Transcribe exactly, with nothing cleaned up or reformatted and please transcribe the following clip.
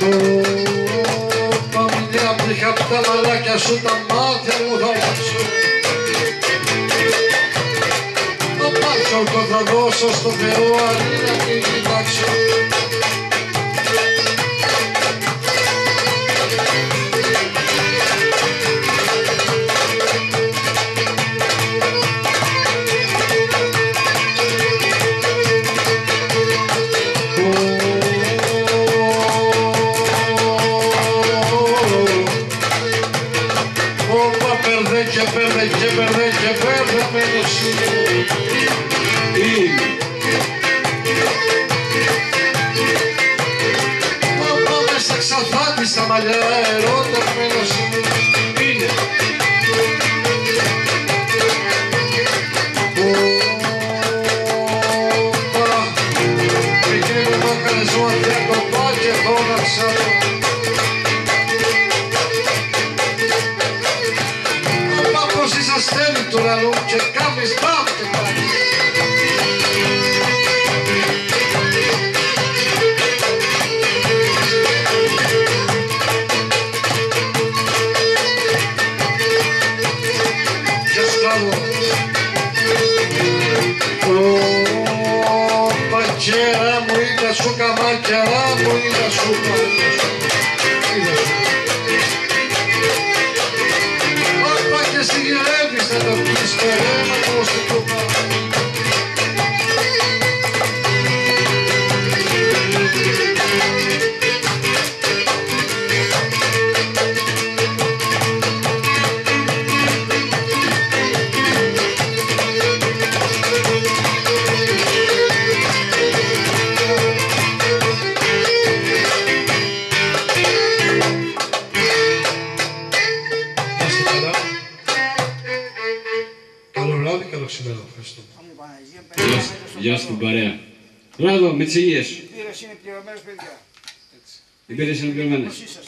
Παμιλιά που είχα απ' τα μαλάκια σου τα μάτια μου θα βάξω. Το πάλκο θα δώσω στο Θεό αρνή να μην κοιτάξω. Και παίρνε και παίρνε και παίρνε μένος είναι. Μα πάμε στα ξαφάτη στα μαλλιά ερωτευμένος είναι. Όπα, μικρή μου να κάνεις μάτια το πά και φώναξα. Στέλνει του λαλού και κάνεις μπαμ και πάλι. Και σκάβω. Ω, πακέρα μου είδα σου καμάκια μου είδα σου καμάκια. Και συγγερεύεις να το πεις περαίμα πως το κοπά. Γεια σου την παρέα. Μπράβο, με τις υγείες σου. Οι πύρες είναι πληρωμένες, παιδιά. Οι πύρες είναι πληρωμένες.